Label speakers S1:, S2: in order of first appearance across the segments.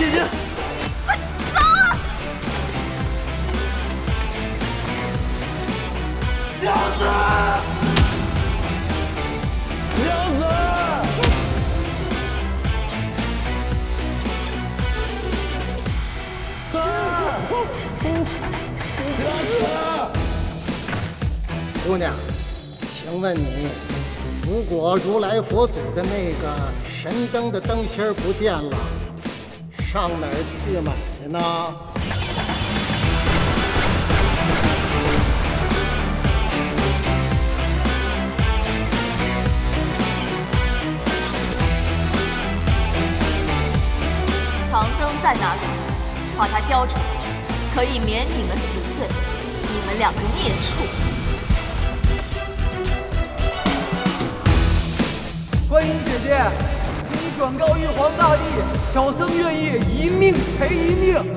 S1: 姐姐，
S2: 快走啊！
S1: 娘子，娘子，
S3: 姑娘，请问你，如果如来佛祖的那个神灯的灯芯儿不见了，上哪儿去买呢？
S2: 唐僧在哪里？把他交出来，可以免你们死罪。你们两个孽畜！
S1: 观音姐姐，请你转告玉皇大帝，小僧愿意一命赔一命。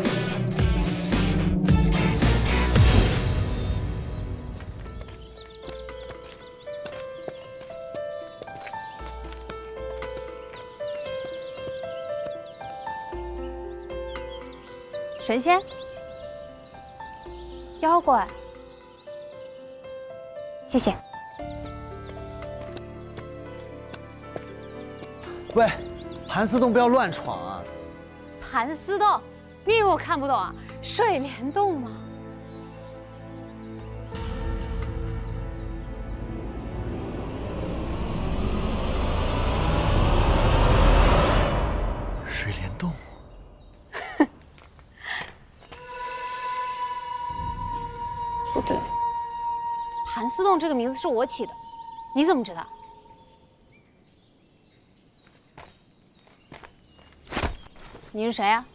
S4: 神仙、妖怪，谢谢。
S1: 喂，盘丝洞不要乱闯啊！
S4: 盘丝洞，你以为我看不懂啊？水帘洞吗？
S1: 水帘洞。
S4: 不对，盘丝洞这个名字是我起的，你怎么知道？你是谁啊？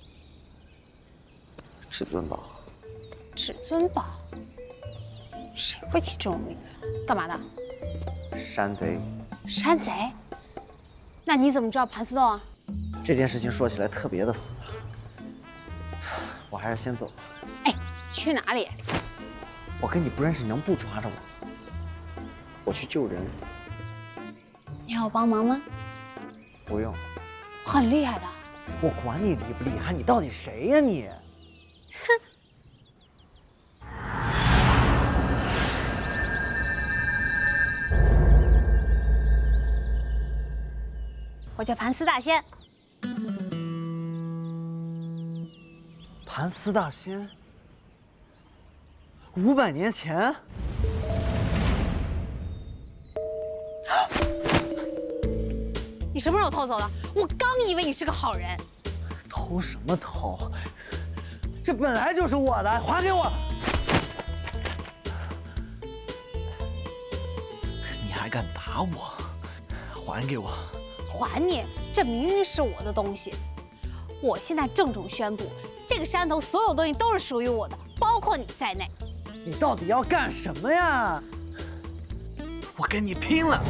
S5: 至尊宝。
S4: 至尊宝？谁会起这种名字？干嘛的？
S5: 山贼。
S4: 山贼？那你怎么知道盘丝洞啊？
S5: 这件事情说起来特别的复杂，我还是先走吧。
S4: 哎，去哪里？
S5: 我跟你不认识，你能不抓着我？我去救人。
S4: 你要我帮忙吗？
S5: 不用。
S4: 很厉害的。
S5: 我管你厉不厉害，你到底谁呀你？
S4: 哼！我叫盘丝大仙。
S5: 盘丝大仙？500年前？
S4: 你什么时候偷走的？我刚以为你是个好人。
S5: 偷什么偷？这本来就是我的，还给我！你还敢打我？还给我！
S4: 还你！这明明是我的东西。我现在郑重宣布，这个山头所有东西都是属于我的，包括你在内。
S5: 你到底要干什么呀？我跟你拼了！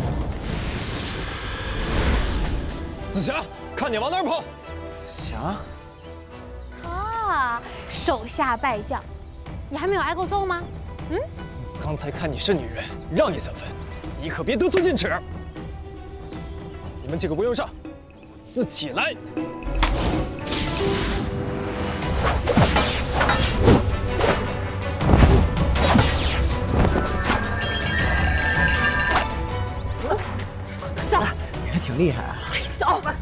S1: 紫霞，看你往哪儿跑！
S5: 紫霞，
S4: 啊，手下败将，你还没有挨过揍吗？嗯？
S1: 刚才看你是女人，让你3分，你可别得寸进尺。你们几个不用上，自己来。
S4: 走，
S5: 你还挺厉害啊！
S4: 走吧。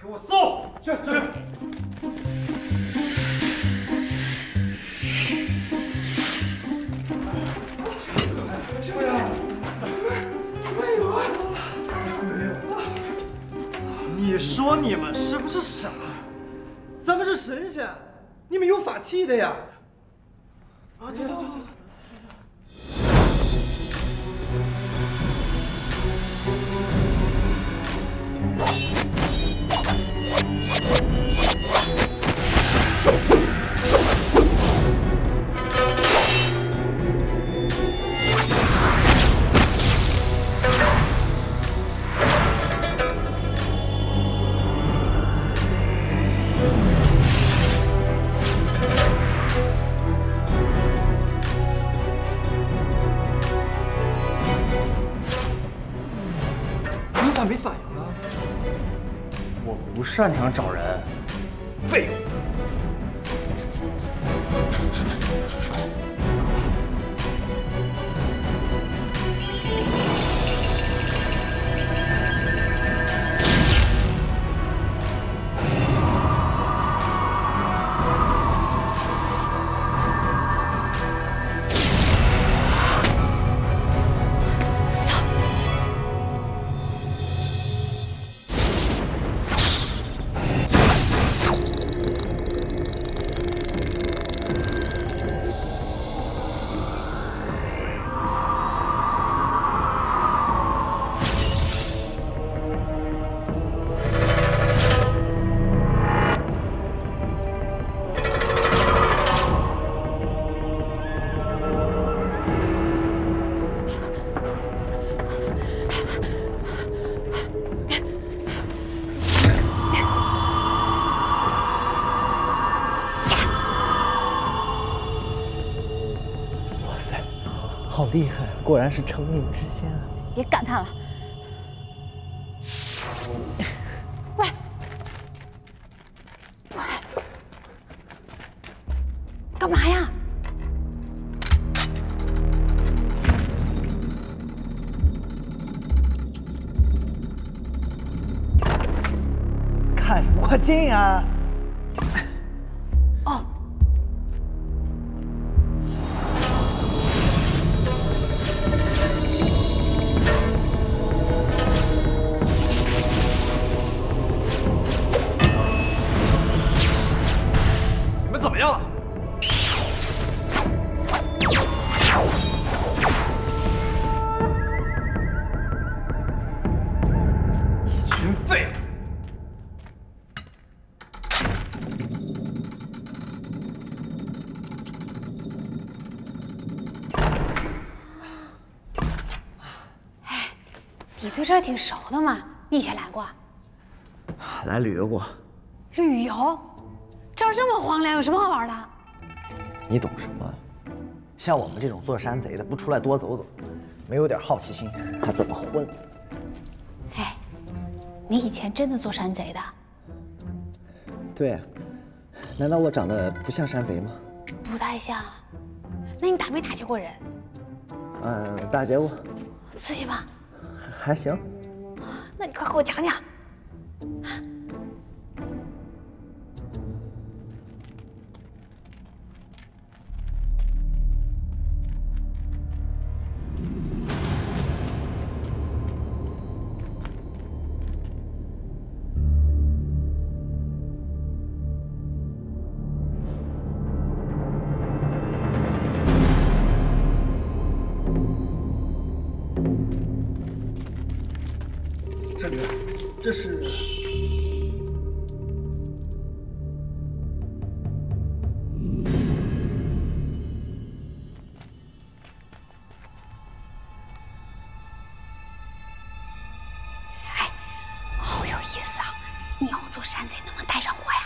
S1: 给我搜！是。你说你们是不是傻？咱们是神仙，你们有法器的呀！啊，对。你咋没反应呢？我不擅长找人，废物。
S5: 好厉害，果然是成名之仙啊！
S4: 别感叹了。喂，干嘛呀？
S5: 看什么？快进啊！
S4: 哦。
S1: 怎么样了？一群废物！
S4: 哎，你对这儿挺熟的嘛？你以前来过？
S5: 来旅游过。
S4: 旅游？这儿这么荒凉，有什么好玩的？
S5: 你懂什么？像我们这种做山贼的，不出来多走走，没有点好奇心，还怎么混？
S4: 哎，你以前真的做山贼的？
S5: 对，难道我长得不像山贼吗？
S4: 不太像。那你打没打劫过人？
S5: 打劫过。
S4: 刺激吗？
S5: 还行。
S4: 那你快给我讲讲。
S1: 这里，这是。
S4: 哎，好有意思啊！你以后做山贼能不能带上我呀？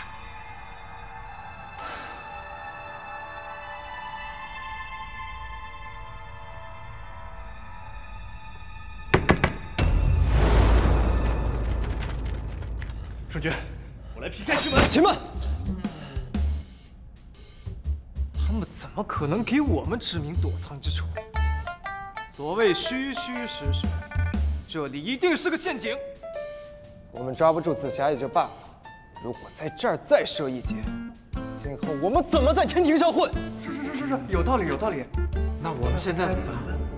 S1: 圣君，我来劈开师门。且慢！他们怎么可能给我们指明躲藏之处？所谓虚虚实实，这里一定是个陷阱。我们抓不住紫霞也就罢了， 如果在这儿再设一劫，今后我们怎么在天庭上混？
S6: 是，有道理有道理。那我们现在怎么办？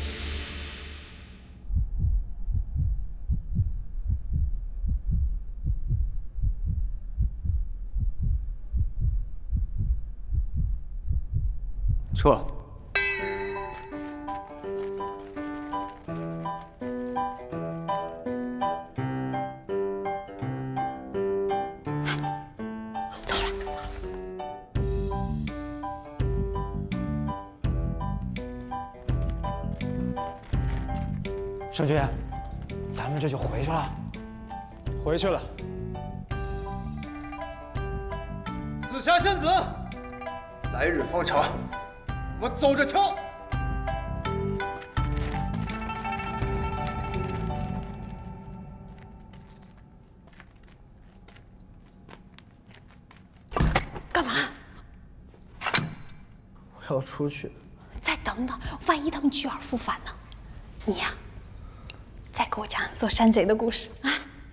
S1: 撤。
S6: 圣君，咱们这就回去了。
S1: 回去了。紫霞仙子，来日方长，我们走着瞧。
S4: 干嘛？
S5: 我要出去。
S4: 再等等，万一他们居而复返呢？你呀，再给我讲做山贼的故事啊！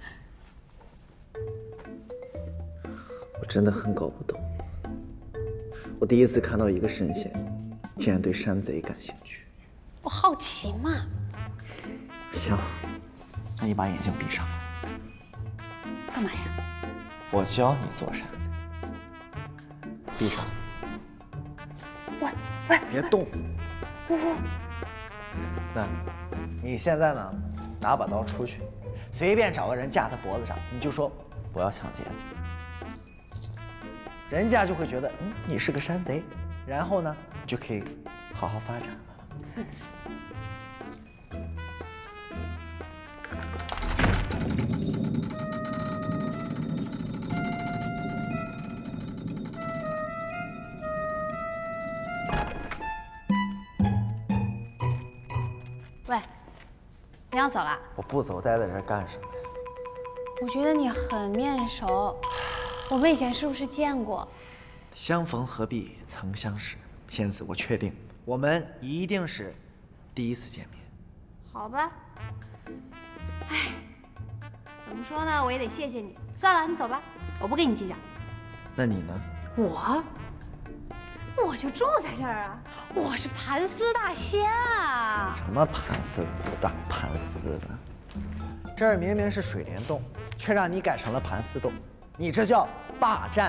S5: 我真的很搞不懂，我第一次看到一个神仙，竟然对山贼感兴趣。
S4: 我好奇嘛。
S5: 行，那你把眼睛闭上。
S4: 干嘛呀？
S5: 我教你做山贼。闭上。
S4: 喂，
S5: 别动。那，你现在呢？拿把刀出去，随便找个人架他脖子上，你就说我要抢劫，人家就会觉得你是个山贼，然后呢就可以好好发展了。
S4: 喂，你要走了？
S5: 我不走，待在这儿干什么？
S4: 我觉得你很面熟，我们以前是不是见过？
S5: 相逢何必曾相识，仙子，我确定我们一定是第一次见面。
S4: 好吧。哎，怎么说呢？我也得谢谢你。算了，你走吧，我不跟你计较。
S5: 那你呢？
S4: 我就住在这儿啊，我是盘丝大仙啊！
S5: 什么盘丝不大盘丝的？这儿明明是水帘洞，却让你改成了盘丝洞，你这叫霸占。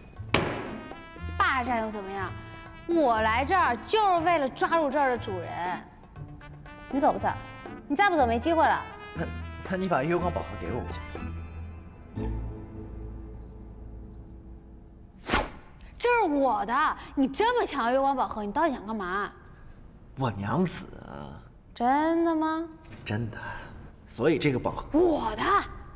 S4: 霸占又怎么样？我来这儿就是为了抓住这儿的主人。你走不走？你再不走没机会了。
S5: 那你把月光宝盒给我，我就走。
S4: 这是我的，你这么想要月光宝盒，你到底想干嘛？
S5: 我娘子啊！
S4: 真的吗？
S5: 真的。所以这个宝盒
S4: 我的。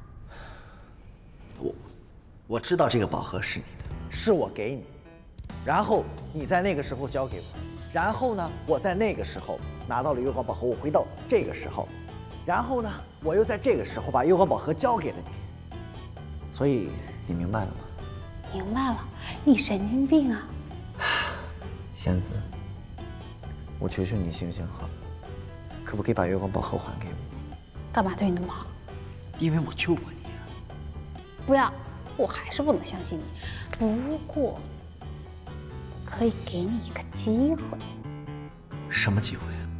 S5: 我知道这个宝盒是你的，是我给你，然后你在那个时候交给我，然后呢，我在那个时候拿到了月光宝盒，我回到这个时候，然后呢，我又在这个时候把月光宝盒交给了你。所以你明白了吗？
S4: 明白了，你神经病啊！
S5: 仙子，我求求你行行好，可不可以把月光宝盒还给我？
S4: 干嘛对你那么好？
S5: 因为我救过你啊。
S4: 不要，我还是不能相信你。不过，可以给你一个机会。
S5: 什么机会啊？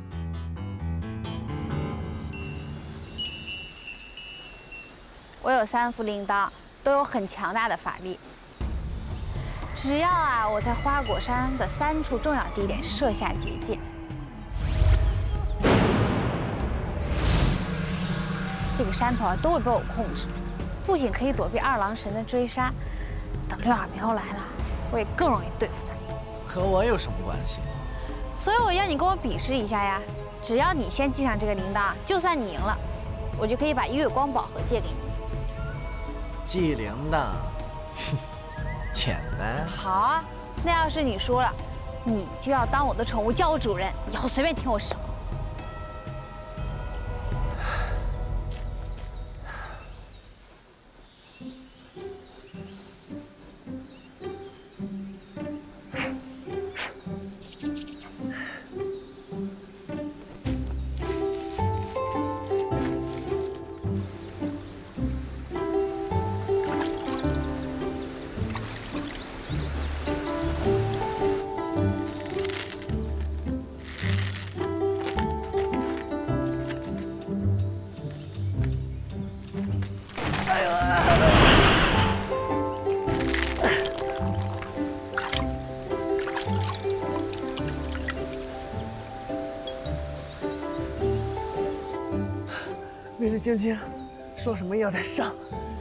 S4: 我有3副铃铛，都有很强大的法力。只要啊，我在花果山的3处重要地点设下结界，这个山头啊都会被我控制，不仅可以躲避2郎神的追杀，等六耳猕猴来了，我也更容易对付他。
S5: 和我有什么关系？
S4: 所以我要你跟我比试一下呀！只要你先系上这个铃铛，就算你赢了，我就可以把月光宝盒借给你。
S5: 系铃铛，简单。
S4: 好啊，那要是你输了，你就要当我的宠物，叫我主人，以后随便听我使唤。
S5: 明日晶晶说什么也要带上。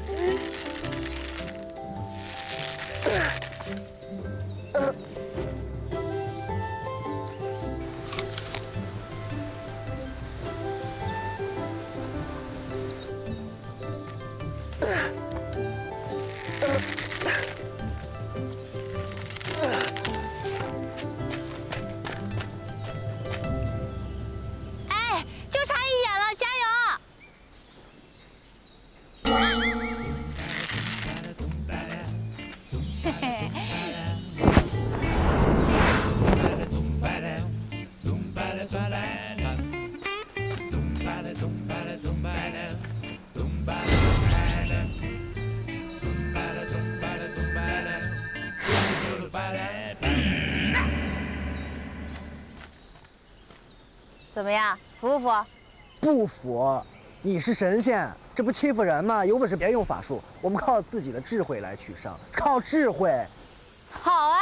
S4: 哎，就差一点了，加油！嘿嘿。怎么样，服不服？
S5: 不服！你是神仙，这不欺负人吗？有本事别用法术，我们靠自己的智慧来取胜，靠智慧。
S4: 好啊，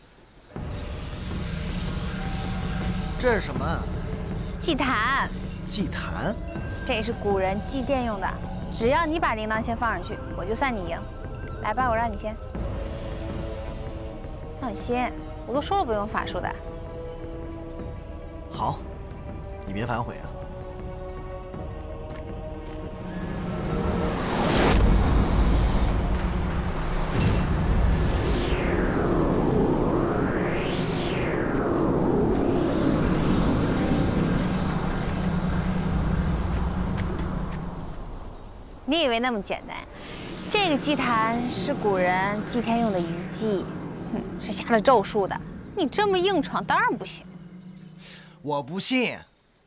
S5: 这是什么？
S4: 祭坛，
S5: 祭坛？
S4: 这是古人祭奠用的。只要你把铃铛先放上去，我就算你赢。来吧，我让你先。放心，我都说了不用法术的。
S5: 好，你别反悔啊！
S4: 你以为那么简单？这个祭坛是古人祭天用的仪器，是下了咒术的。你这么硬闯，当然不行。
S5: 我不信。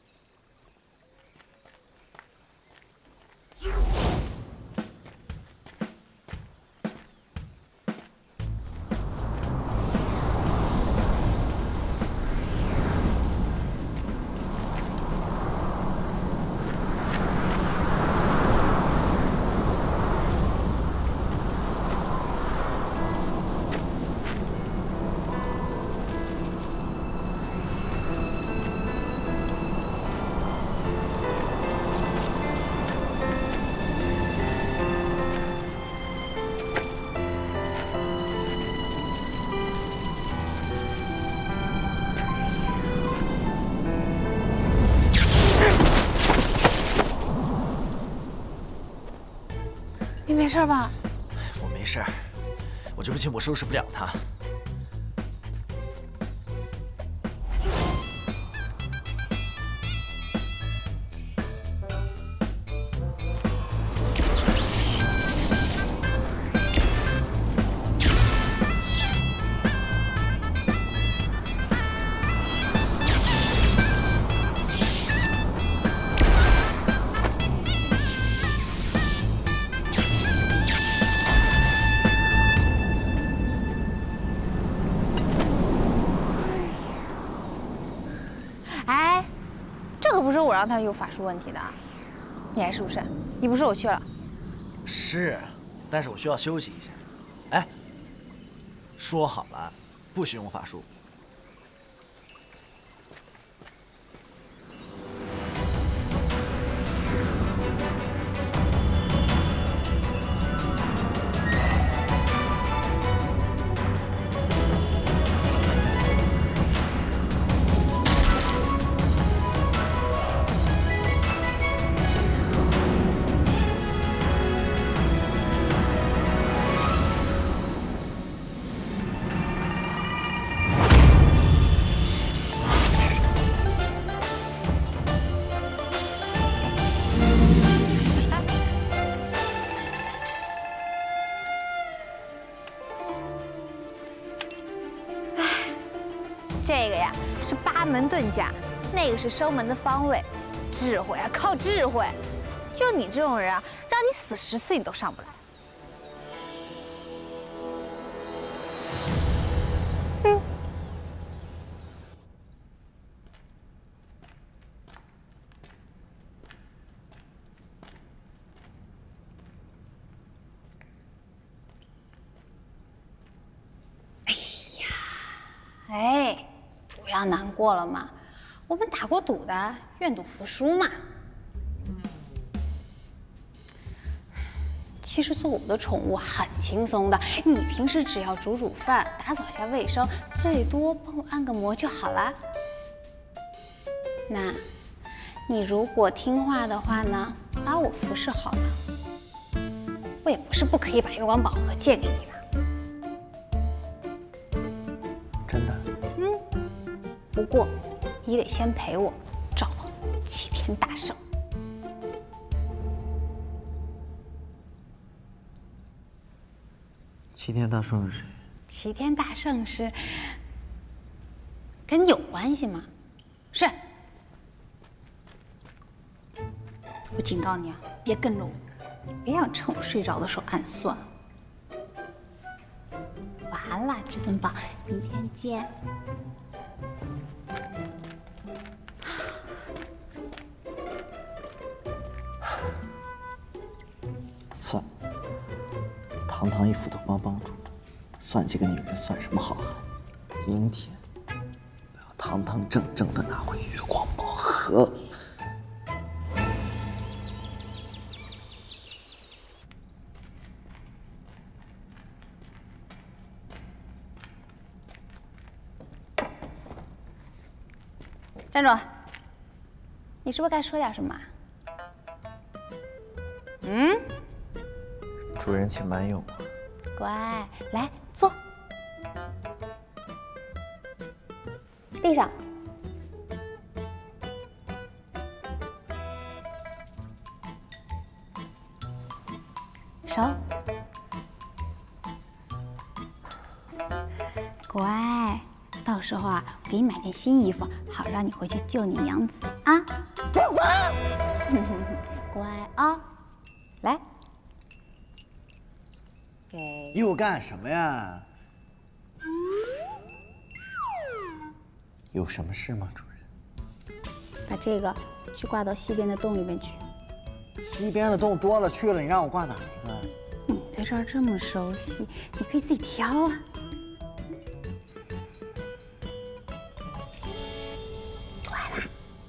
S4: 你没事吧？
S5: 我没事儿，我就不信我收拾不了他。
S4: 哎，这可不是我让他有法术问题的，你还是不是？你不是我去了。
S5: 是，但是我需要休息一下。哎，说好了，不许用法术。
S4: 这个呀是八门遁甲，那个是生门的方位。智慧啊，靠智慧。就你这种人啊，让你死10次你都上不来。 要难过了嘛。我们打过赌的，愿赌服输嘛。其实做我的宠物很轻松的，你平时只要煮煮饭、打扫下卫生，最多帮我按个摩就好啦。那，你如果听话的话呢，把我服侍好了，我也不是不可以把月光宝盒借给你的。
S5: 真的？
S4: 嗯。不过，你得先陪我找到齐天大圣。
S5: 齐天大圣是谁？
S4: 齐天大圣是跟你有关系吗？是。我警告你啊，别跟着我，别想趁我睡着的时候暗算。完了，至尊宝，明天见。
S5: 算了，堂堂一斧头帮帮主，算计个女人算什么好汉？明天我要堂堂正正的拿回月光宝盒。
S4: 站住！你是不是该说点什么？嗯？
S5: 主人请慢用。
S4: 乖，来坐。地上。手。乖，到时候啊，我给你买件新衣服，好让你回去救你娘子啊。乖啊，来。给。
S5: 又干什么呀？有什么事吗，主人？
S4: 把这个去挂到西边的洞里面去。
S5: 西边的洞多了去了，你让我挂哪一个？
S4: 你对这儿这么熟悉，你可以自己挑啊。乖啦。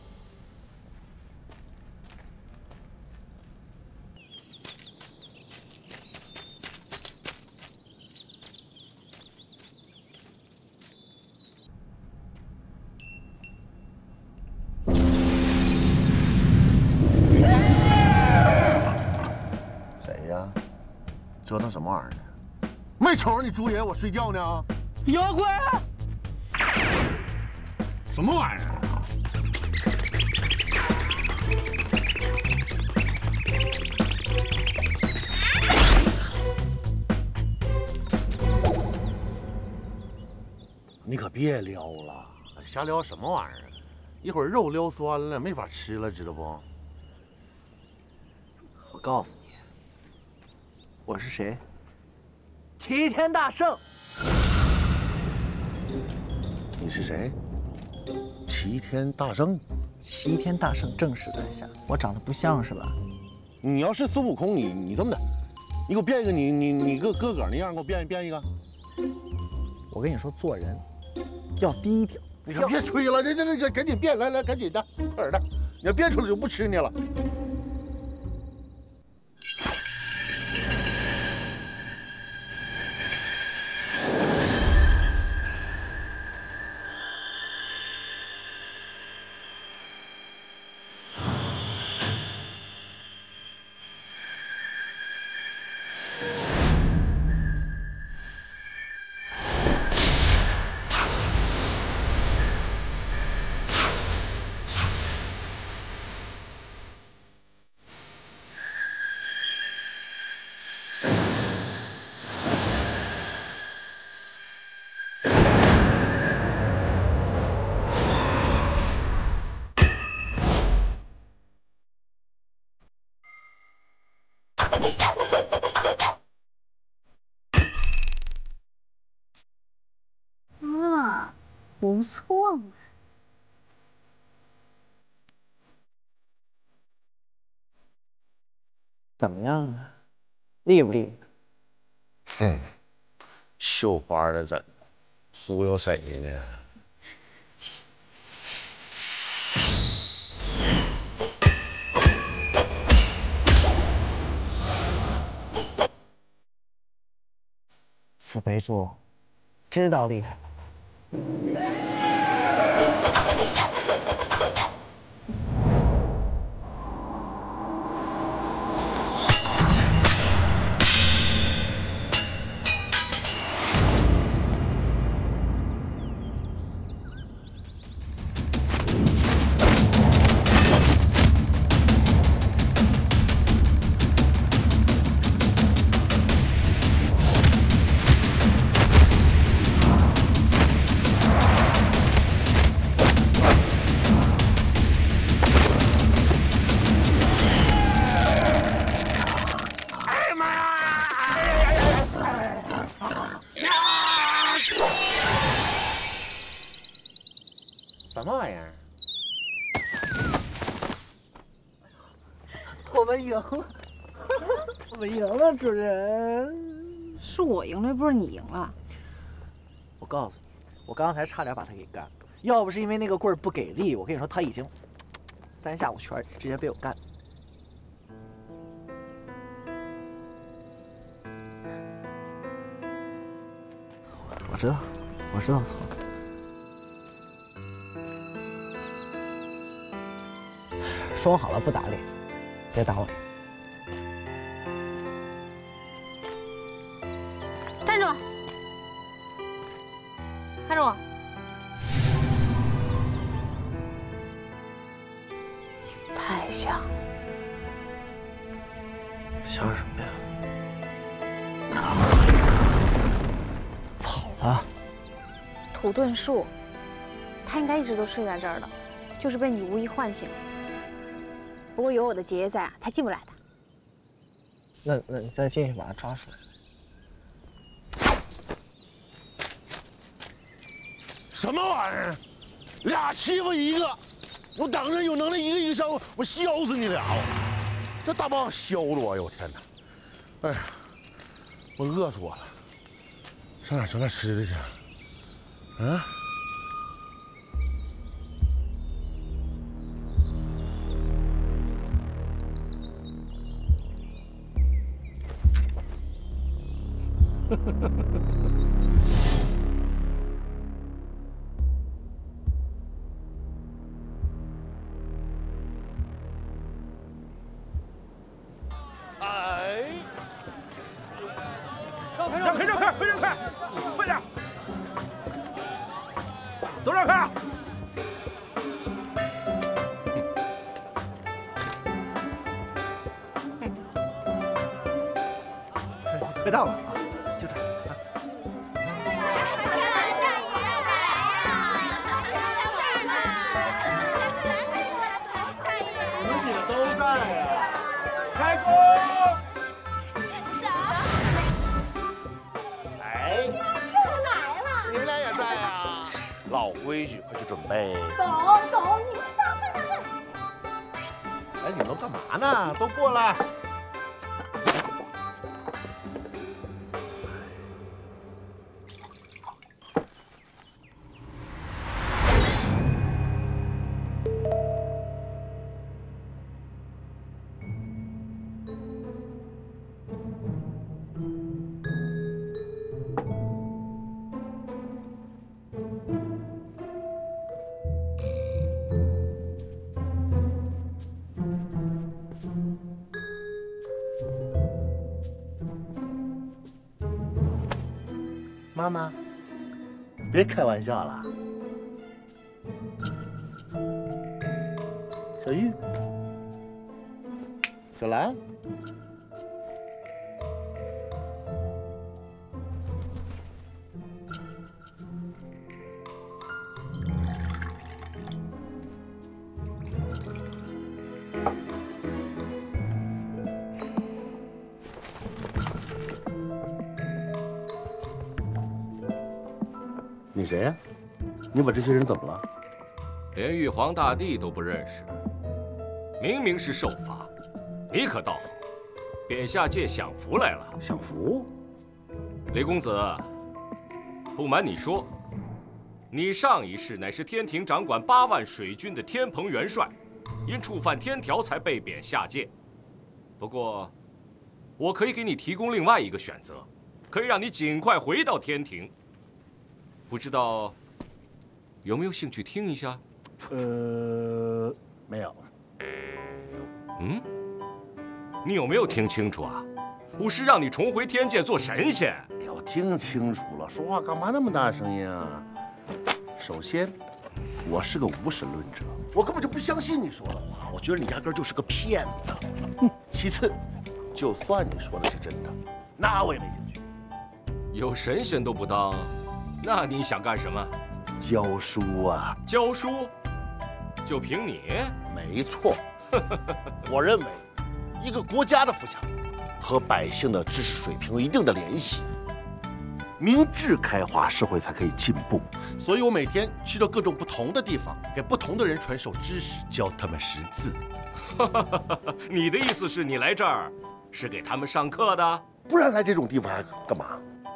S7: 折腾什么玩意儿呢？没瞅着你猪爷我睡觉呢？
S5: 妖怪！
S7: 什么玩意儿？你可别撩了，瞎撩什么玩意儿？一会儿肉撩酸了，没法吃了，知道不？
S5: 我告诉你，我是谁？齐天大圣。
S7: 你是谁？齐天大圣。
S5: 齐天大圣正是在下，我长得不像是吧？
S7: 你要是孙悟空，你这么的，你给我变一个你个哥哥那样，给我变一个。
S5: 我跟你说，做人要低调。
S7: 你可别吹了，这赶紧变，来赶紧的，快点的，你要变出来就不吃你了。
S4: 啊，不错嘛。
S5: 怎么样啊？厉不厉？
S7: 绣花的真，忽悠谁呢？
S5: 死背住，知道厉害。
S7: 什么玩意儿？
S5: 我们赢了，我们赢了，主人。
S4: 是我赢了，又不是你赢了。
S5: 我告诉你，我刚才差点把他给干了，要不是因为那个棍儿不给力，我跟你说他已经3下5圈直接被我干。我知道错了。说好了不打脸，别打我脸。
S4: 站住！看着我！太像。
S5: 像什么呀？跑了。
S4: 土遁树，他应该一直都睡在这儿的，就是被你无意唤醒了。不过有我的姐姐在啊，他进不来的。
S5: 那你再进去把他抓出来。
S7: 什么玩意儿？俩欺负一个，我当然有能力一个一个上，我削死你俩！这大棒削的我呀！我天哪！哎呀，我饿死我了，上哪整点吃的去？啊？哎，
S8: 让开，快点，都让开！快到了啊，就这儿。
S7: 自己的都在呀！开工！哎，
S9: 又来了！
S7: 你们俩也在呀？
S10: 老规矩，快去准备。
S9: 懂，你们上快上！
S7: 哎，你们都干嘛呢？都过来！妈妈，别开玩笑了。小玉，小兰，你谁呀？你把这些人怎么了？
S11: 连玉皇大帝都不认识，明明是受罚，你可倒好，贬下界享福来了。
S7: 享福？
S11: 雷公子，不瞒你说，你上一世乃是天庭掌管8万水军的天蓬元帅，因触犯天条才被贬下界。不过，我可以给你提供另外一个选择。 可以让你尽快回到天庭。不知道有没有兴趣听一下？
S7: 没有。
S11: 嗯，你有没有听清楚啊？不是让你重回天界做神仙。
S7: 哎呀，我听清楚了，说话干嘛那么大声音啊？首先，我是个无神论者，我根本就不相信你说的话，我觉得你压根就是个骗子。其次，就算你说的是真的，那我也没兴趣。
S11: 有神仙都不当，那你想干什么？
S7: 教书啊！
S11: 教书？就凭你？
S7: 没错。我认为，一个国家的富强和百姓的知识水平有一定的联系。明智开化，社会才可以进步。所以我每天去到各种不同的地方，给不同的人传授知识，教他们识字。
S11: 你的意思是你来这儿是给他们上课的？
S7: 不然来这种地方还干嘛？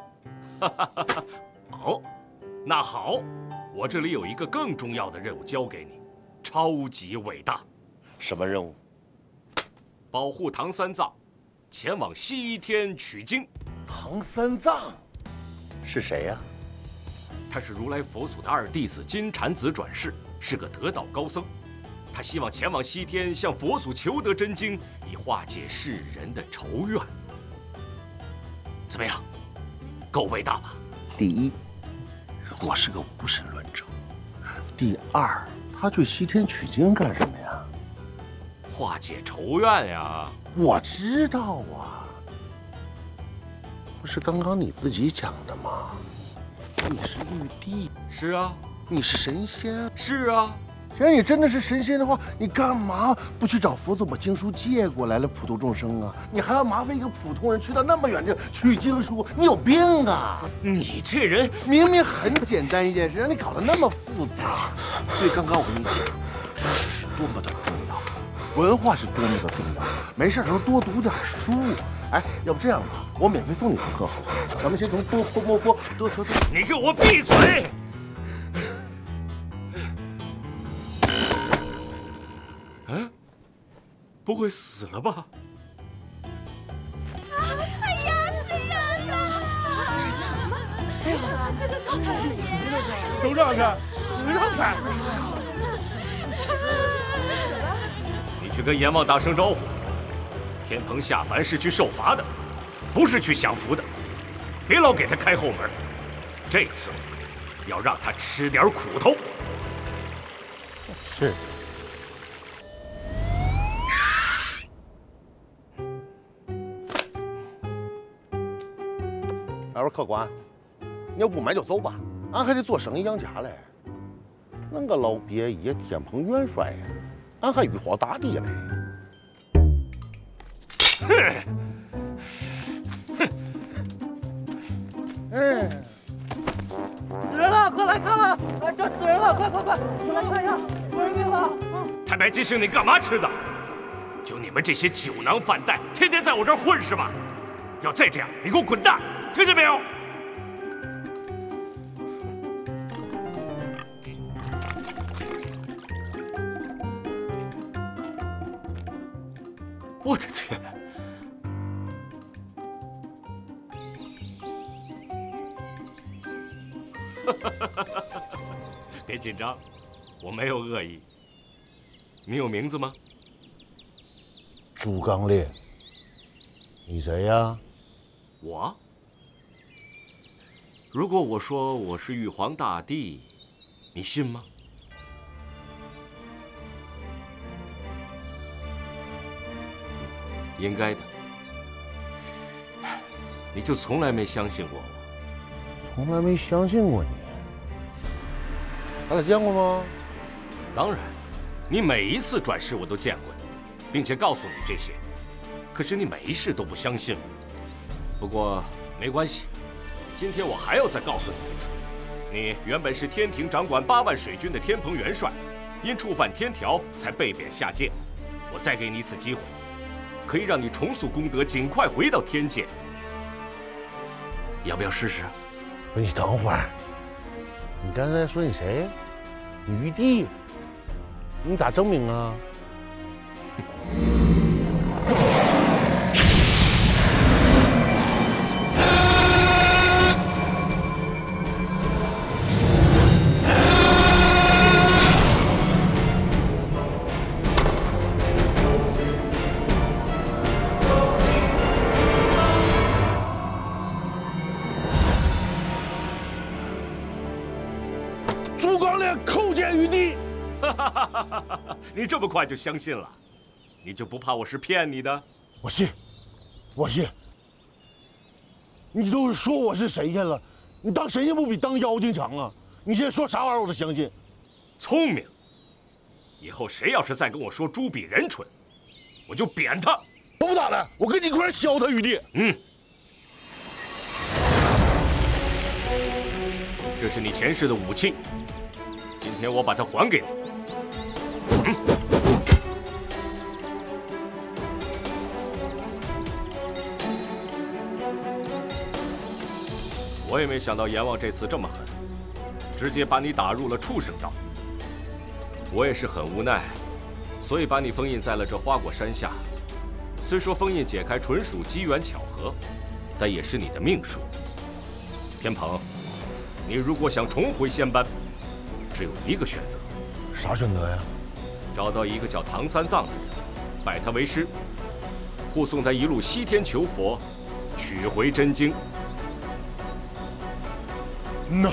S11: 好，那好，我这里有一个更重要的任务交给你，超级伟大。
S7: 什么任务？
S11: 保护唐三藏，前往西天取经。
S7: 唐三藏是谁呀？
S11: 他是如来佛祖的二弟子金蝉子转世，是个得道高僧。他希望前往西天，向佛祖求得真经，以化解世人的仇怨。怎么样，够伟大吧？
S7: 第一，我是个无神论者；第二，他去西天取经干什么呀？
S11: 化解仇怨呀！
S7: 我知道啊，不是刚刚你自己讲的吗？你是玉帝。
S11: 是啊。
S7: 你是神仙。
S11: 是啊。
S7: 既然你真的是神仙的话，你干嘛不去找佛祖把经书借过来普度众生啊？你还要麻烦一个普通人去到那么远地取经书，你有病啊！
S11: 你这人
S7: 明明很简单一件事，让你搞得那么复杂。所以刚刚我跟你讲，知识多么的重要，文化是多么的重要。没事的时候多读点书。哎，要不这样吧，我免费送你堂课好不好？咱们先从多
S11: 你给我闭嘴！嗯，不会死了吧？
S9: 哎呀，死人了！死人了！哎呀，这个怎么办？
S8: 都让开，让开！
S11: 你去跟阎王大声招呼。天蓬下凡是去受罚的，不是去享福的，别老给他开后门。这次要让他吃点苦头。
S7: 是。二位客官，你要不买就走吧，俺还得做生意养家嘞。恁个老鳖爷天蓬元帅呀，俺还玉皇大帝嘞。
S11: 哼！
S7: 嗯，
S5: 死人了，快来看看！这死人了，快快快，快来看一下，有人命了！
S11: 太白金星，你干嘛吃的？就你们这些酒囊饭袋，天天在我这儿混是吧？要再这样，你给我滚蛋，听见没有？我的天！别紧张，我没有恶意。你有名字吗？
S7: 朱刚烈。你谁呀？
S11: 我。如果我说我是玉皇大帝，你信吗？应该的。你就从来没相信过我。
S7: 从来没相信过你。咱俩见过吗？
S11: 当然，你每一次转世我都见过你，并且告诉你这些，可是你每一世都不相信我。不过没关系，今天我还要再告诉你一次，你原本是天庭掌管8万水军的天蓬元帅，因触犯天条才被贬下界。我再给你一次机会，可以让你重塑功德，尽快回到天界。要不要试试？
S7: 不是，你等会儿，你刚才说你谁？你玉帝？你咋证明啊？ 便叩见玉帝。
S11: 你这么快就相信了？你就不怕我是骗你的？
S7: 我信，我信。你都说我是神仙了，你当神仙不比当妖精强啊？你现在说啥玩意儿我都相信。
S11: 聪明。以后谁要是再跟我说猪比人蠢，我就扁他。
S7: 我不打了，我跟你一块削他，玉帝。
S11: 嗯。这是你前世的武器，今天我把它还给你。我也没想到阎王这次这么狠，直接把你打入了畜生道。我也是很无奈，所以把你封印在了这花果山下。虽说封印解开纯属机缘巧合，但也是你的命数。天蓬，你如果想重回仙班，只有一个选择。
S7: 啥选择呀？
S11: 找到一个叫唐三藏的人，拜他为师，护送他一路西天求佛，取回真经。
S7: 那。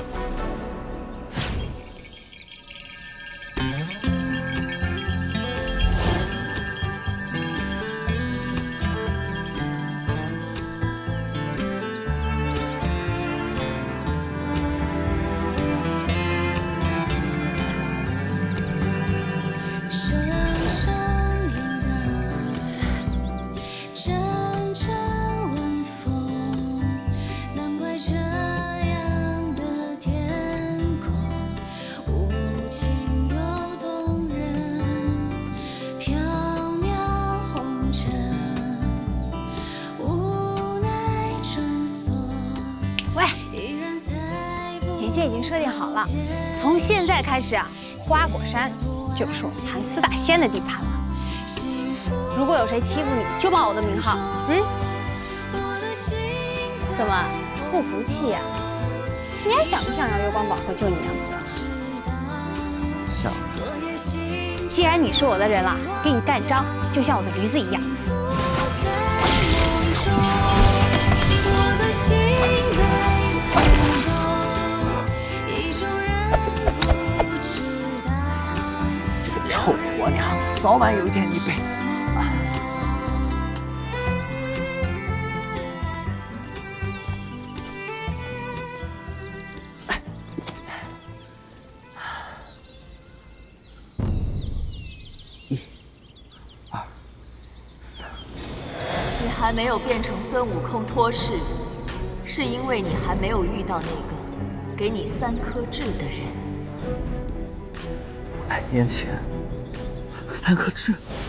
S4: 设定好了，从现在开始啊，花果山就是我们谭四大仙的地盘了。如果有谁欺负你，就报我的名号。怎么不服气呀？你还想不想要月光宝盒救你娘子？
S5: 想。
S4: 既然你是我的人了，给你干招，就像我的驴子一样。
S5: 臭婆娘，早晚有一天你被……1、2、3。
S2: 你还没有变成孙悟空托世，是因为你还没有遇到那个给你3颗痣的人。
S5: 500年前，3颗痣。